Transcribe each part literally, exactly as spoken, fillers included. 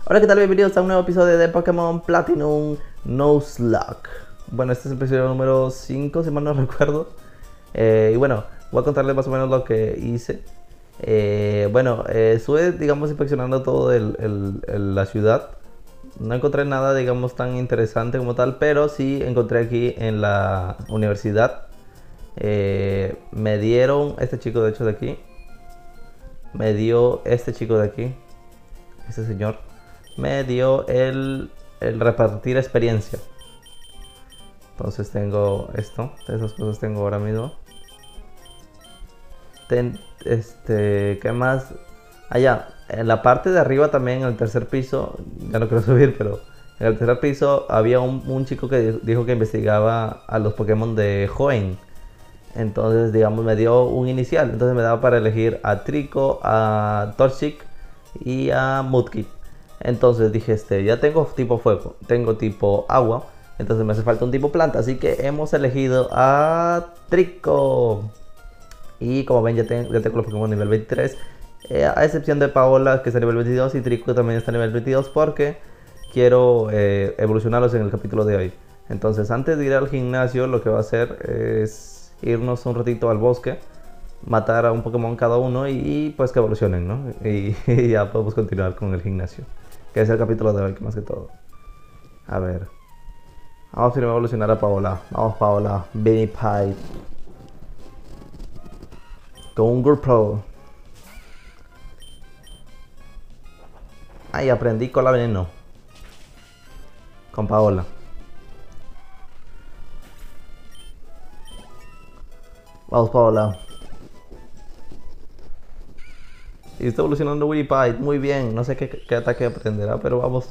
Hola, ¿qué tal? Bienvenidos a un nuevo episodio de Pokémon Platinum Nuzlocke. Bueno, este es el episodio número cinco, si mal no recuerdo. Eh, y bueno, voy a contarles más o menos lo que hice. Eh, bueno, eh, estuve, digamos, inspeccionando todo el, el, el, la ciudad. No encontré nada, digamos, tan interesante como tal, pero sí encontré aquí en la universidad. Eh, me dieron, este chico de hecho de aquí, me dio este chico de aquí, este señor, me dio el, el repartir experiencia. Entonces tengo esto, esas cosas tengo ahora mismo. Ten, este, ¿qué más? Allá, en la parte de arriba también, en el tercer piso, ya no quiero subir, pero en el tercer piso había un, un chico que dijo que investigaba a los Pokémon de Hoenn. Entonces, digamos, me dio un inicial. Entonces me daba para elegir a Trico, a Torchic y a Mudkip. Entonces dije, este, ya tengo tipo fuego, tengo tipo agua. Entonces me hace falta un tipo planta. Así que hemos elegido a Trico. Y como ven, ya, ten, ya tengo los Pokémon nivel veintitrés. Eh, a excepción de Paola, que está a nivel veintidós. Y Trico también está a nivel veintidós. Porque quiero eh, evolucionarlos en el capítulo de hoy. Entonces, antes de ir al gimnasio, lo que va a hacer es irnos un ratito al bosque, matar a un Pokémon cada uno y, y pues que evolucionen, ¿no? Y, y ya podemos continuar con el gimnasio, que es el capítulo de hoy, que más que todo. A ver. Vamos a ir a evolucionar a Paola. Vamos, Paola. Benipide. Con un Gurpro. Ay, aprendí cola veneno. Con Paola. Vamos, Paola. Y está evolucionando Benipide. Muy bien. No sé qué, qué ataque aprenderá, pero vamos.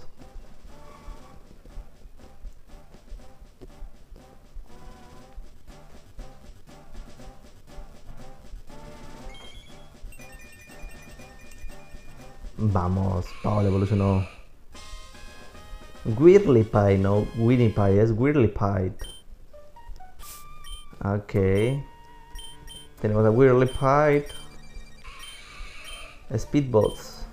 Vamos, Paola evolucionó. Whirlipide, no Winnipie, es Whirlipide. Ok. Tenemos a Whirlipide. Speedbots.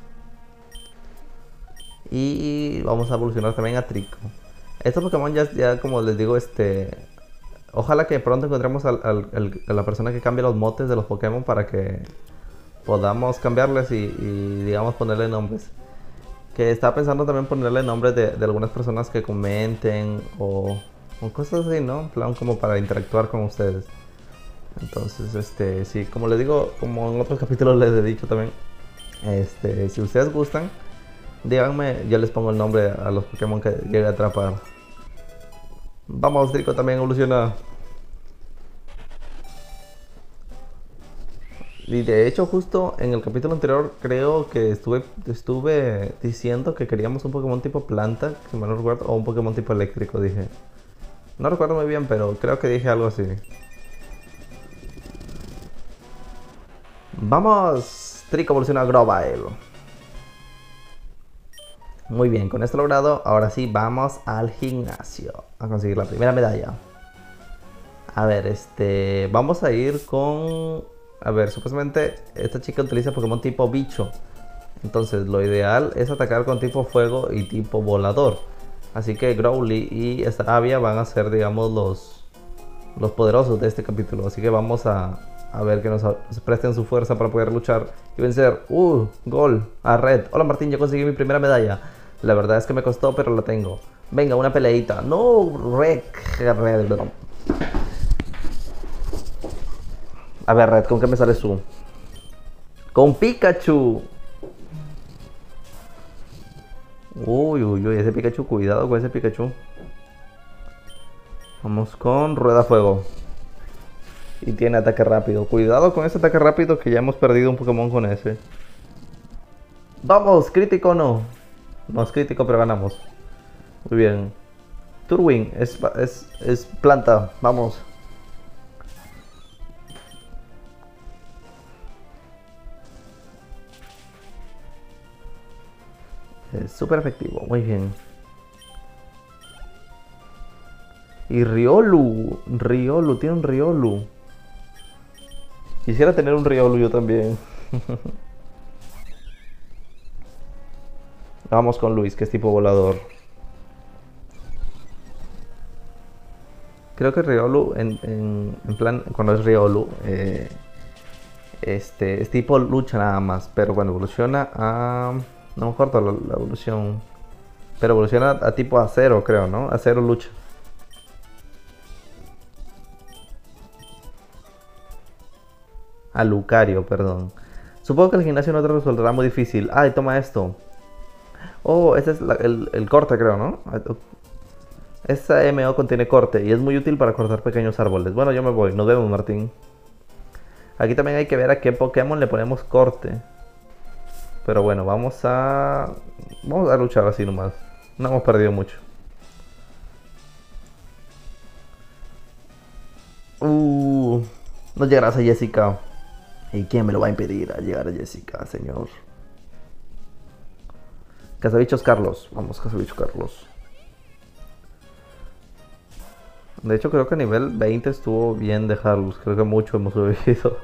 Y vamos a evolucionar también a Trico. Estos Pokémon ya, ya como les digo, este... Ojalá que pronto encontremos al, al, al, a la persona que cambie los motes de los Pokémon para que podamos cambiarles y, y digamos ponerle nombres. Que estaba pensando también ponerle nombres de, de algunas personas que comenten o, o cosas así, ¿no? En plan como para interactuar con ustedes. Entonces, este, sí, como les digo, como en otros capítulos les he dicho también, este, si ustedes gustan, díganme, yo les pongo el nombre a los Pokémon que llegue a atrapar. Vamos, Trico también evoluciona. Y de hecho justo en el capítulo anterior creo que estuve, estuve diciendo que queríamos un Pokémon tipo planta, si mal no recuerdo, o un Pokémon tipo eléctrico, dije. No recuerdo muy bien, pero creo que dije algo así. Vamos, Trico evoluciona a Grovyle. Muy bien, con esto logrado, ahora sí vamos al gimnasio a conseguir la primera medalla. A ver, este, vamos a ir con... A ver, supuestamente esta chica utiliza Pokémon tipo bicho. Entonces lo ideal es atacar con tipo fuego y tipo volador. Así que Growly y Staravia van a ser, digamos, los, los poderosos de este capítulo. Así que vamos a, a ver que nos, nos presten su fuerza para poder luchar y vencer. ¡Uh! Gol a Red. Hola Martín, yo conseguí mi primera medalla. La verdad es que me costó, pero la tengo. Venga, una peleita. No, Red. Red. A ver, Red, ¿con qué me sales tú? Con Pikachu. Uy, uy, uy, ese Pikachu, cuidado con ese Pikachu. Vamos con Rueda Fuego. Y tiene ataque rápido. Cuidado con ese ataque rápido que ya hemos perdido un Pokémon con ese. Vamos, crítico no. No es crítico, pero ganamos. Muy bien. Turwing, es, es, es planta. Vamos. Es súper efectivo, muy bien. Y Riolu, Riolu, tiene un Riolu. Quisiera tener un Riolu yo también. Vamos con Luis, que es tipo volador. Creo que Riolu, en, en, en plan, cuando es Riolu, eh, este, es tipo lucha nada más. Pero bueno, evoluciona a... No me acuerdo la, la evolución. Pero evoluciona a tipo acero, creo, ¿no? Acero lucha. A Lucario, perdón. Supongo que el gimnasio no te resultará muy difícil. Ay, toma esto. Oh, este es la- el, el corte, creo, ¿no? Esta M O contiene corte y es muy útil para cortar pequeños árboles. Bueno, yo me voy. Nos vemos, Martín. Aquí también hay que ver a qué Pokémon le ponemos corte. Pero bueno, vamos a... Vamos a luchar así nomás. No hemos perdido mucho. Uh, no llegarás a Jessica. ¿Y quién me lo va a impedir a llegar a Jessica, señor? Cazabichos Carlos. Vamos, Cazabichos Carlos. De hecho, creo que a nivel veinte estuvo bien dejarlos. Creo que mucho hemos subido.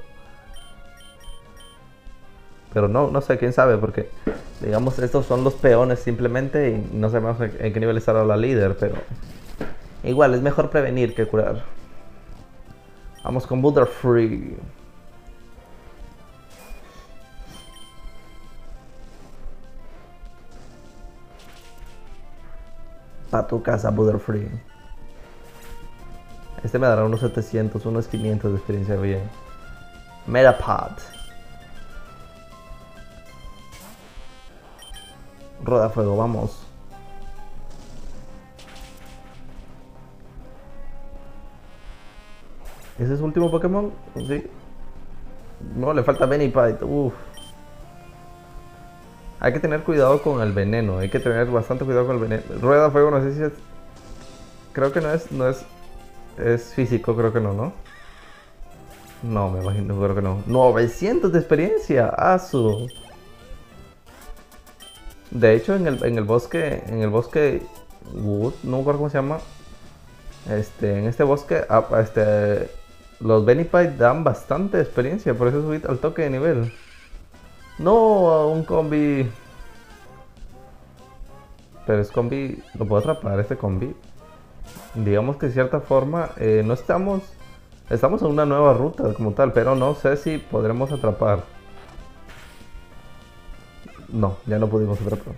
Pero no, no sé, quién sabe, porque digamos, estos son los peones simplemente y no sabemos en en qué nivel estará la líder, pero igual es mejor prevenir que curar. Vamos con Butterfree. Pa' tu casa, Butterfree. Este me dará unos setecientos, unos quinientos de experiencia bien. Metapod. Rodafuego, vamos. ¿Ese es su último Pokémon? Sí. No, le falta Benipite. Uff. Hay que tener cuidado con el veneno. Hay que tener bastante cuidado con el veneno. Rueda fuego, no sé si es... Creo que no es... No es... Es físico, creo que no, ¿no? No, me imagino, creo que no. novecientos de experiencia. Asu. De hecho, en el, en el bosque... En el bosque... Wood, no me acuerdo cómo se llama. Este, en este bosque... ah, Este... Los Benipite dan bastante experiencia. Por eso subí al toque de nivel. No, un combi. Pero es combi. Lo puedo atrapar este combi. Digamos que de cierta forma eh, no estamos. Estamos en una nueva ruta como tal. Pero no sé si podremos atrapar. No, ya no pudimos atrapar.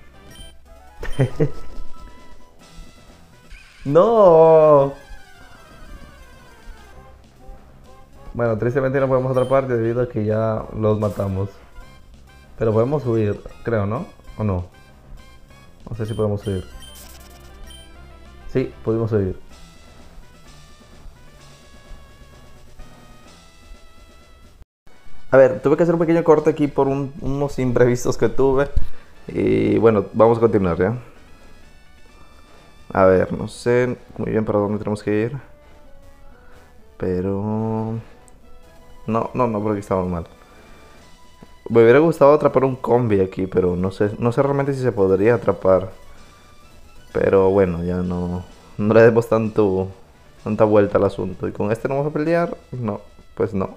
No. Bueno, tristemente no podemos atrapar debido a que ya los matamos. Pero podemos subir, creo, ¿no? ¿O no? No sé si podemos subir. Sí, pudimos subir. A ver, tuve que hacer un pequeño corte aquí por un- unos imprevistos que tuve. Y bueno, vamos a continuar ya. A ver, no sé muy bien para dónde tenemos que ir. Pero... No, no, no, porque estamos mal. Me hubiera gustado atrapar un combi aquí, pero no sé, no sé realmente si se podría atrapar. Pero bueno, ya no, no le demos tanto, tanta vuelta al asunto. ¿Y con este no vamos a pelear? No, pues no.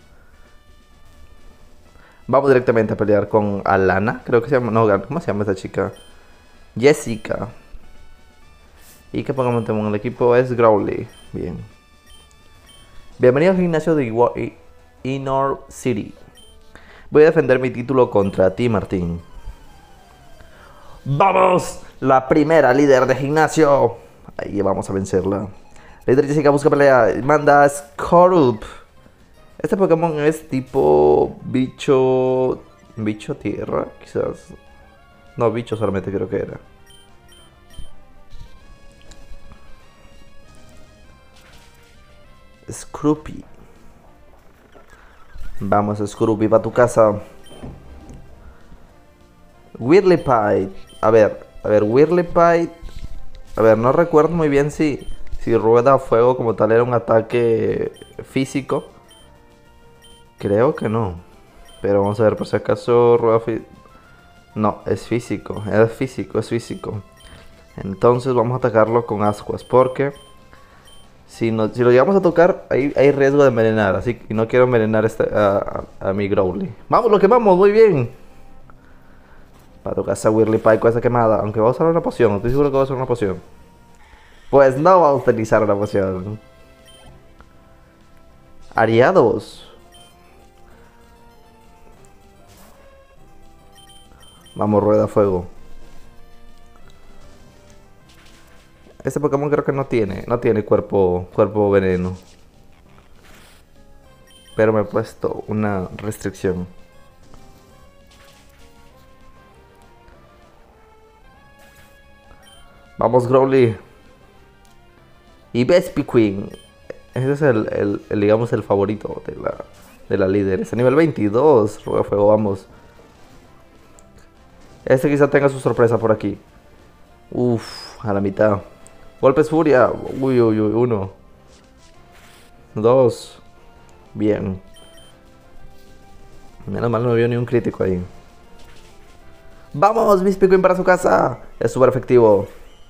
Vamos directamente a pelear con Alana, creo que se llama. No, ¿cómo se llama esta chica? Jessica. ¿Y qué Pokémon tenemos en el equipo? Es Growly. Bien. Bienvenido al gimnasio de Iwa- I- Inor City. Voy a defender mi título contra ti, Martín. ¡Vamos! La primera líder de gimnasio. Ahí vamos a vencerla. Líder Jessica busca pelea. Manda Skorup. Este Pokémon es tipo bicho... Bicho tierra, quizás. No, bicho solamente creo que era. Scroopy. Vamos, Scroopy, para tu casa. Whirlipide. A ver, a ver, Whirlipide. A ver, no recuerdo muy bien si, si rueda fuego como tal era un ataque físico. Creo que no. Pero vamos a ver, por si acaso rueda fí- No, es físico. Es físico, es físico. Entonces vamos a atacarlo con ascuas. Porque si, no, si lo llegamos a tocar, hay, hay riesgo de envenenar. Así que no quiero envenenar este, a, a, a mi Growly. Vamos, lo que vamos, muy bien. Para tu casa Whirly Pie con esa quemada. Aunque va a usar una poción. Estoy seguro que va a usar una poción. Pues no va a utilizar una poción. Ariados. Vamos, rueda fuego. Este Pokémon creo que no tiene, no tiene cuerpo, cuerpo veneno. Pero me he puesto una restricción. Vamos, Growly. Y Vespiquen. Ese es el, el, el, digamos, el favorito de la, de la líder. Es a nivel veintidós. Rueda fuego, vamos. Este quizá tenga su sorpresa por aquí. Uff, a la mitad. Golpes furia. Uy, uy, uy. Uno. Dos. Bien. Menos mal no vio ni un crítico ahí. ¡Vamos, Vespiquen para su casa! Es súper efectivo.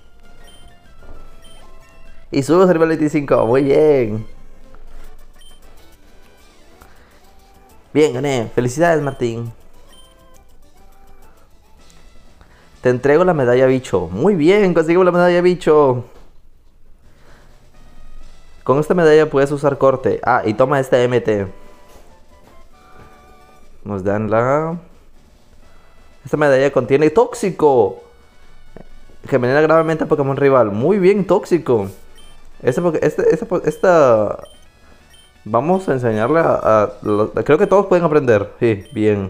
Y subimos a nivel veinticinco. Muy bien. Bien, gané. Felicidades, Martín. Te entrego la medalla bicho. Muy bien, conseguimos la medalla bicho. Con esta medalla puedes usar corte. Ah, y toma este M T. Nos dan la... Esta medalla contiene tóxico, que envenena gravemente a Pokémon rival. Muy bien, tóxico. Este, este, esta, esta... Vamos a enseñarle a, a, a... Creo que todos pueden aprender. Sí, bien.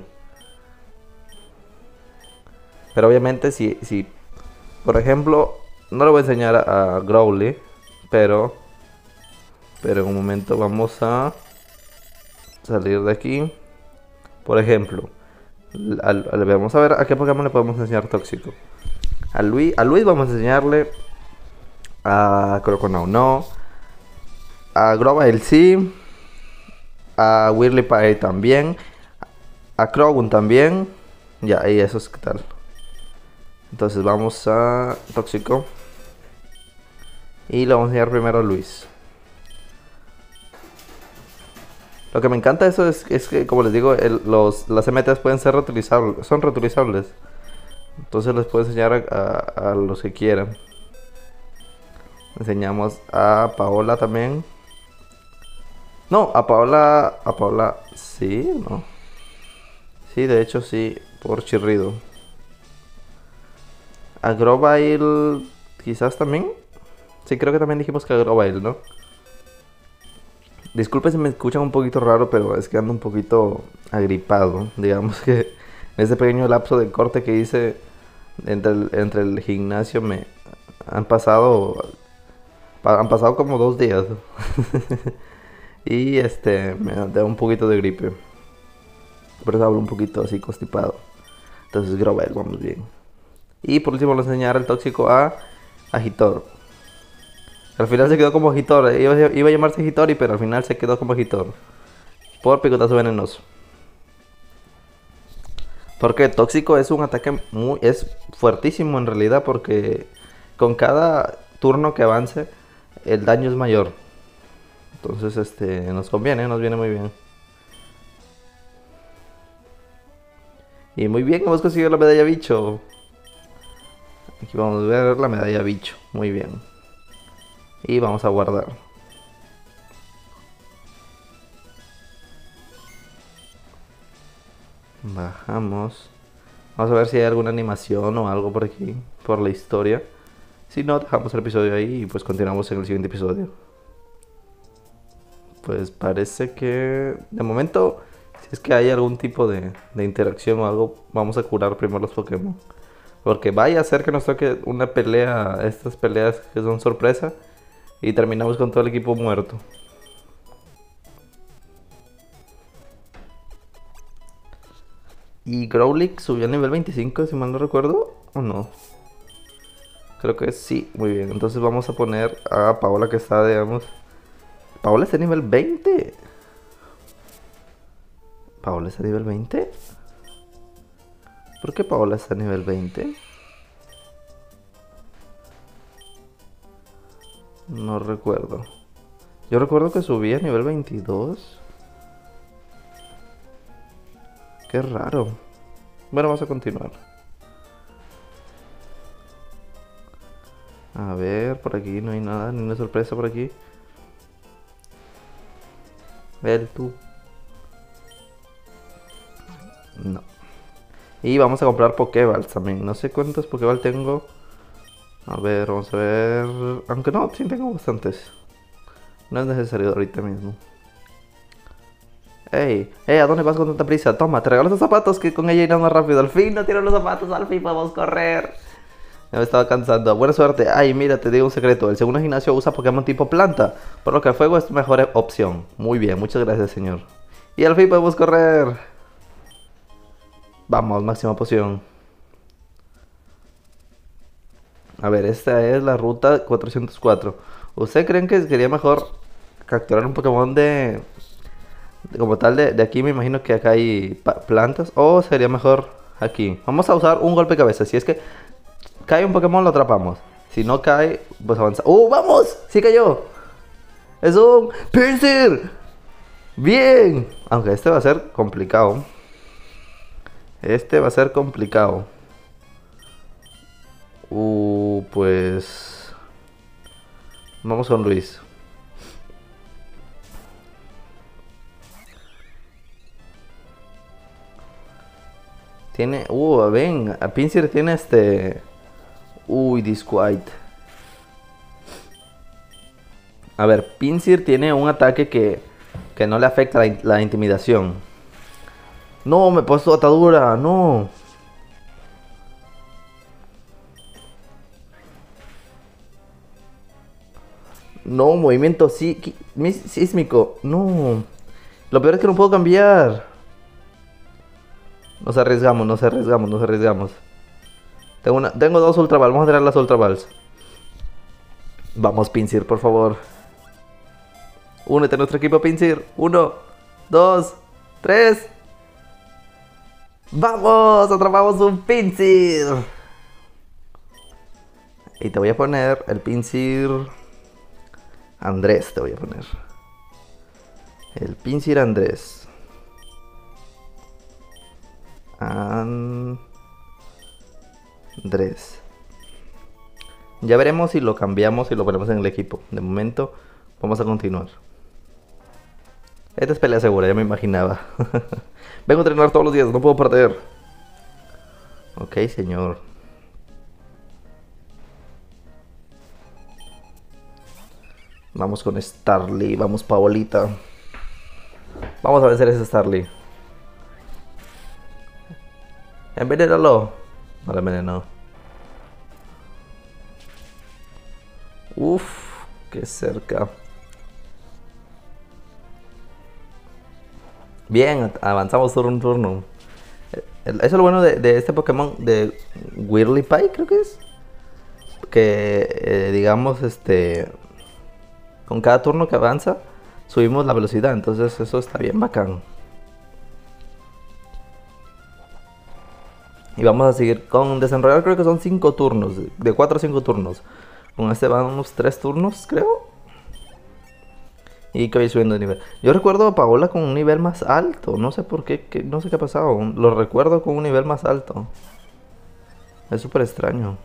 Pero obviamente si, si... Por ejemplo, no le voy a enseñar a, a Growly. Pero... Pero en un momento vamos a... Salir de aquí. Por ejemplo... Al, al, vamos a ver a qué Pokémon le podemos enseñar tóxico. A Luis, a Luis vamos a enseñarle... A Croconaw no. A Grovyle sí. A Whirlipie también. A Croagunk también. Ya, y eso es qué tal. Entonces vamos a tóxico. Y le vamos a enseñar primero a Luis. Lo que me encanta de eso es, es que, como les digo, el, los, las M Ts pueden ser reutilizables. Son reutilizables. Entonces les puedo enseñar a, a, a los que quieran. Enseñamos a Paola también. No, a Paola... A Paola... Sí, ¿no? Sí, de hecho sí, por chirrido. A Grovyle... Quizás también. Sí, creo que también dijimos que a Grovyle, ¿no? Disculpen si me escuchan un poquito raro, pero es que ando un poquito agripado. Digamos que en ese pequeño lapso de corte que hice entre el, entre el gimnasio me han pasado... Han pasado como dos días. Y este, me da un poquito de gripe. Por eso hablo un poquito así constipado. Entonces Grovyle, vamos bien. Y por último le enseñar el tóxico a Agitor. Al final se quedó como Agitor. Iba, iba a llamarse Hitori, pero al final se quedó como Agitor. Por picotazo venenoso. Porque tóxico es un ataque muy... Es fuertísimo en realidad, porque con cada turno que avance el daño es mayor. Entonces este nos conviene, nos viene muy bien. Y muy bien, hemos conseguido la medalla bicho. Aquí vamos a ver la medalla bicho. Muy bien. Y vamos a guardar. Bajamos. Vamos a ver si hay alguna animación o algo por aquí, por la historia. Si no, dejamos el episodio ahí y pues continuamos en el siguiente episodio. Pues parece que de momento, si es que hay algún tipo de, de interacción o algo, vamos a curar primero los Pokémon. Porque vaya a ser que nos toque una pelea, estas peleas que son sorpresa, y terminamos con todo el equipo muerto. Y Growlithe subió a nivel veinticinco, si mal no recuerdo, ¿o no? Creo que sí, muy bien. Entonces vamos a poner a Paola, que está, digamos... Paola está a nivel veinte. ¿Paola está a nivel veinte? ¿Por qué Paola está a nivel veinte? No recuerdo. Yo recuerdo que subía a nivel veintidós. Qué raro. Bueno, vamos a continuar. A ver, por aquí no hay nada, ni una sorpresa por aquí. Ver tú. No. Y vamos a comprar Pokéballs también. No sé cuántos Pokéballs tengo. A ver, vamos a ver. Aunque no, sí tengo bastantes. No es necesario ahorita mismo. Ey, ey, ¿a dónde vas con tanta prisa? Toma, te regalo los zapatos que con ella irás más rápido. Al fin no tiro los zapatos, al fin podemos correr. Ya me estaba cansando. Buena suerte. Ay, mira, te digo un secreto. El segundo gimnasio usa Pokémon tipo planta, por lo que el fuego es tu mejor opción. Muy bien, muchas gracias, señor. Y al fin podemos correr. Vamos, máxima poción. A ver, esta es la ruta cuatrocientos cuatro. ¿Ustedes creen que sería mejor capturar un Pokémon de... de- como tal de, de aquí? Me imagino que acá hay pa- plantas. ¿O sería mejor aquí? Vamos a usar un golpe de cabeza. Si es que cae un Pokémon, lo atrapamos. Si no cae, pues avanza. ¡Uh, vamos! ¡Sí cayó! ¡Es un Pinsir! ¡Bien! Aunque este va a ser complicado. Este va a ser complicado. Uh, pues... Vamos con Luis. Tiene... Uh, ven. A Pinsir tiene este... Uy, Disquiet. A ver, Pinsir tiene un ataque que... Que no le afecta la, in- la intimidación. No, me he puesto atadura. No. No, movimiento sí, qui- mis- sísmico. No. Lo peor es que no puedo cambiar. Nos arriesgamos, nos arriesgamos, nos arriesgamos. Tengo, una, tengo dos Ultra Balls. Vamos a tirar las Ultra Balls. Vamos, Pinsir, por favor. Únete a nuestro equipo, Pinsir. Uno, dos, tres. ¡Vamos! ¡Atrapamos un Pinsir! Y te voy a poner el Pinsir Andrés, te voy a poner. El Pinsir Andrés. Andrés. Ya veremos si lo cambiamos y lo ponemos en el equipo. De momento, vamos a continuar. Esta es pelea segura, ya me imaginaba. Vengo a entrenar todos los días, no puedo perder. Ok, señor. Vamos con Starly, vamos Paolita. Vamos a vencer a ese Starly. Envenénalo. No lo envenenó. Uf, qué cerca. Bien, avanzamos turno en turno. Eso es lo bueno de, de este Pokémon de Whirlipie, creo que es. Que, eh, digamos, este... con cada turno que avanza, subimos la velocidad. Entonces eso está bien bacán. Y vamos a seguir con desenrollar, creo que son cinco turnos. De cuatro a cinco turnos. Con este van unos tres turnos, creo. Y que voy subiendo de nivel. Yo recuerdo a Paola con un nivel más alto. No sé por qué, que, no sé qué ha pasado. Lo recuerdo con un nivel más alto. Es súper extraño.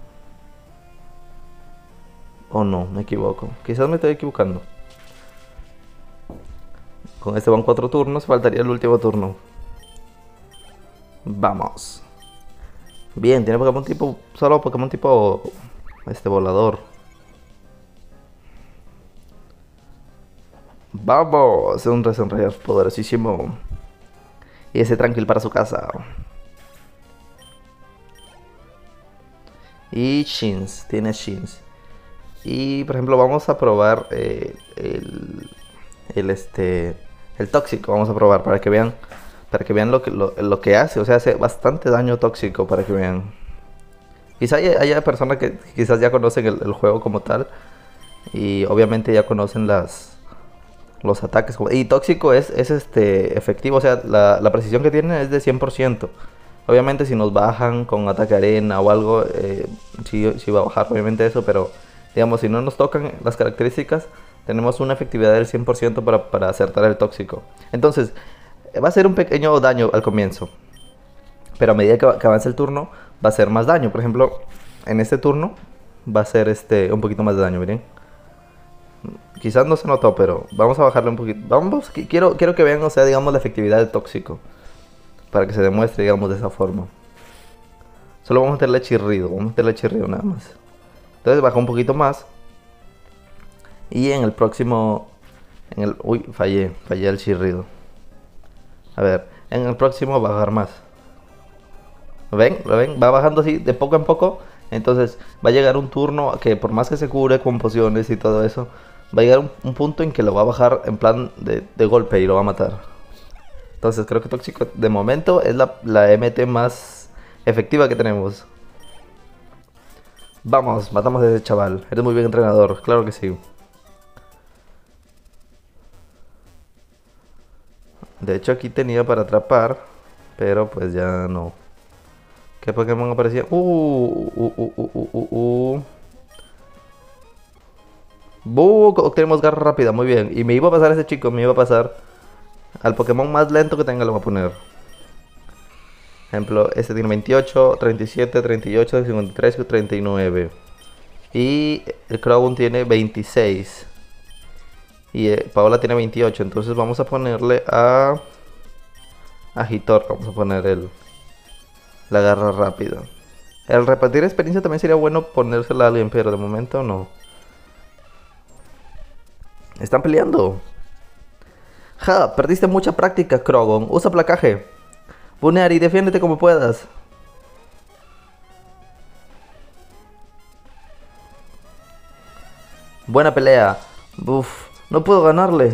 O no, me equivoco. Quizás me estoy equivocando. Con este van cuatro turnos. Faltaría el último turno. Vamos. Bien, tiene Pokémon tipo... Solo Pokémon tipo... Este volador. Vamos, es un desenrollador poderosísimo. Y ese tranquil para su casa. Y Shins, tiene Shins. Y por ejemplo vamos a probar eh, el, el este el tóxico. Vamos a probar para que vean. Para que vean lo que, lo, lo que hace. O sea, hace bastante daño tóxico, para que vean. Quizá haya, haya personas que quizás ya conocen el, el juego como tal. Y obviamente ya conocen las... los ataques. Y tóxico es, es este efectivo, o sea, la, la precisión que tiene es de cien por ciento. Obviamente si nos bajan con ataque arena o algo, eh, sí, sí va a bajar obviamente eso, pero digamos, si no nos tocan las características, tenemos una efectividad del cien por ciento para, para acertar el tóxico. Entonces, va a ser un pequeño daño al comienzo, pero a medida que, que avance el turno, va a ser más daño. Por ejemplo, en este turno, va a ser este un poquito más de daño, miren. Quizás no se notó, pero vamos a bajarle un poquito. Vamos, quiero, quiero que vean, o sea, digamos, la efectividad del tóxico. Para que se demuestre, digamos, de esa forma. Solo vamos a meterle chirrido, vamos a meterle chirrido nada más. Entonces baja un poquito más. Y en el próximo... En el, uy, fallé, fallé el chirrido. A ver, en el próximo va a bajar más. ¿Lo ven? ¿Lo ven? Va bajando así de poco en poco. Entonces va a llegar un turno que por más que se cure con pociones y todo eso, va a llegar un, un punto en que lo va a bajar en plan de, de golpe y lo va a matar. Entonces creo que tóxico de momento es la, la M T más efectiva que tenemos. Vamos, matamos a ese chaval. Eres muy bien entrenador, claro que sí. De hecho aquí tenía para atrapar, pero pues ya no. ¿Qué Pokémon aparecía? Uh, uh, uh, uh, uh, uh, uh. Uh, tenemos garra rápida, muy bien. Y me iba a pasar ese chico, me iba a pasar al Pokémon más lento que tenga, lo voy a poner. Ejemplo, este tiene veintiocho, treinta y siete, treinta y ocho, cincuenta y tres y treinta y nueve. Y el Croagunk tiene veintiséis. Y eh, Paola tiene veintiocho. Entonces vamos a ponerle a... A Hitor, vamos a poner el... La garra rápida. El repartir experiencia también sería bueno ponérsela a alguien, pero de momento no. Están peleando. Ja, perdiste mucha práctica, Croagunk. Usa placaje. Buneari, defiéndete como puedas. Buena pelea. Uf, no puedo ganarle.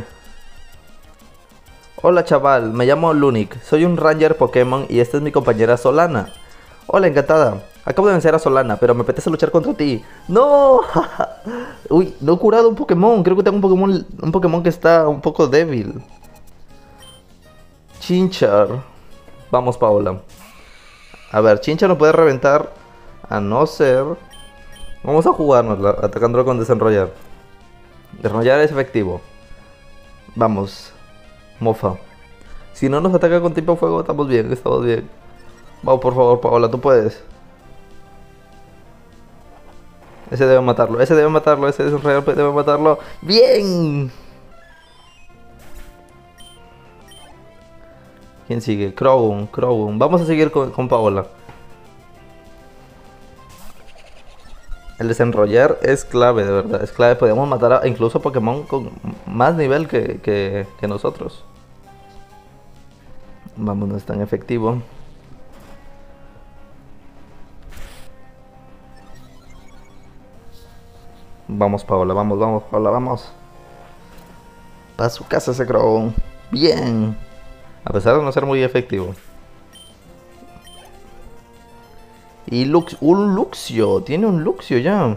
Hola chaval, me llamo Lunik. Soy un Ranger Pokémon y esta es mi compañera Solana. Hola, encantada. Acabo de vencer a Solana, pero me apetece luchar contra ti. ¡No! Uy, no he curado un Pokémon. Creo que tengo un Pokémon, un Pokémon que está un poco débil. Chinchar. Vamos, Paola. A ver, Chinchar no puede reventar. A no ser... Vamos a jugárnosla, atacándolo con desenrollar. Desenrollar es efectivo. Vamos. Mofa. Si no nos ataca con tipo fuego, estamos bien, estamos bien. Vamos, por favor, Paola, tú puedes. Ese debe matarlo, ese debe matarlo, ese desenrollar debe matarlo. ¡Bien! ¿Quién sigue? Croagunk, Croagunk. Vamos a seguir con, con Paola. El desenrollar es clave, de verdad, es clave. Podemos matar a, incluso a Pokémon con más nivel que, que, que nosotros. Vamos, no es tan efectivo. Vamos, Paola, vamos, vamos, Paola, vamos. Para su casa ese Croagunk. Bien. A pesar de no ser muy efectivo. Y Lux, un Luxio. Tiene un Luxio ya.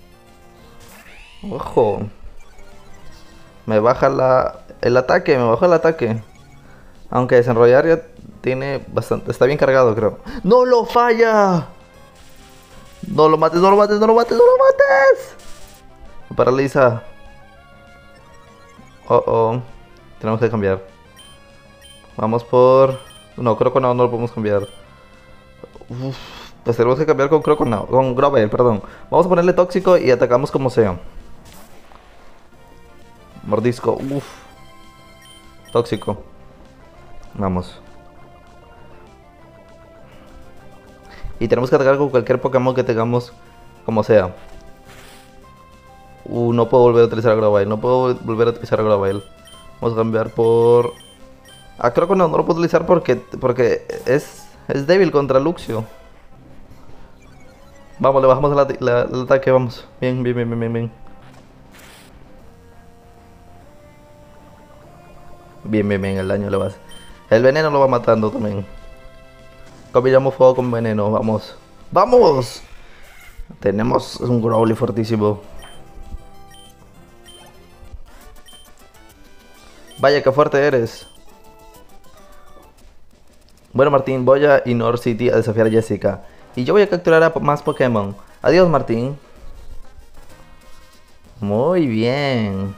Ojo. Me baja la, el ataque. Me baja el ataque. Aunque desenrollar ya tiene bastante. Está bien cargado, creo. ¡No lo falla! No lo mates, no lo mates, no lo mates, no lo mates. Me paraliza. Oh, oh. Tenemos que cambiar. Vamos por... No, creo que no, no lo podemos cambiar. Uf, pues tenemos que cambiar con creo que no, con Grovel, perdón. Vamos a ponerle tóxico y atacamos como sea. Mordisco, uff. Tóxico. Vamos. Y tenemos que atacar con cualquier Pokémon que tengamos como sea. Uh, no puedo volver a utilizar a Grovel, no puedo volver a utilizar a Grovel. Vamos a cambiar por... Ah, creo que no, no lo puedo utilizar porque, porque es, es débil contra Luxio. Vamos, le bajamos la, la, el ataque, vamos. Bien, bien, bien, bien, bien. Bien, bien, bien, el daño le va a hacer. El veneno lo va matando también. Combinamos fuego con veneno, vamos. ¡Vamos! Tenemos un Growly fortísimo. Vaya, qué fuerte eres. Bueno, Martín, voy a Inor City a desafiar a Jessica. Y yo voy a capturar a más Pokémon. Adiós, Martín. Muy bien.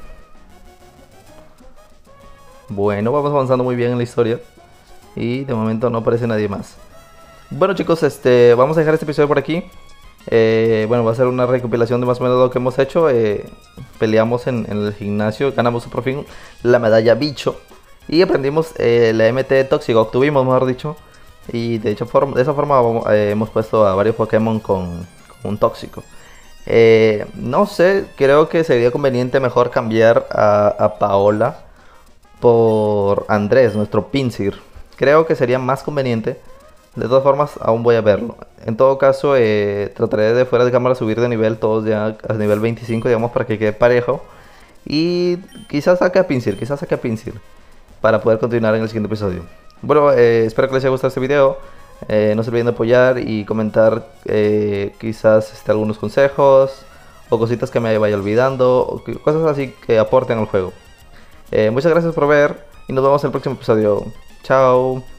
Bueno, vamos avanzando muy bien en la historia. Y de momento no aparece nadie más. Bueno, chicos, este, vamos a dejar este episodio por aquí. Eh, bueno, va a ser una recopilación de más o menos lo que hemos hecho. Eh, peleamos en, en el gimnasio, ganamos por fin la medalla bicho. Y aprendimos eh, la M T tóxico, obtuvimos mejor dicho. Y de, hecho, forma, de esa forma eh, hemos puesto a varios Pokémon con, con un tóxico. Eh, no sé, creo que sería conveniente mejor cambiar a, a Paola por Andrés, nuestro Pinsir. Creo que sería más conveniente. De todas formas, aún voy a verlo. En todo caso, eh, trataré de fuera de cámara subir de nivel todos ya a nivel veinticinco, digamos, para que quede parejo. Y quizás saque a Pinsir, quizás saque a Pinsir para poder continuar en el siguiente episodio. Bueno, eh, espero que les haya gustado este video. Eh, no se olviden de apoyar y comentar eh, quizás este, algunos consejos o cositas que me vaya olvidando, o que, cosas así que aporten al juego. Eh, muchas gracias por ver y nos vemos en el próximo episodio. Chao.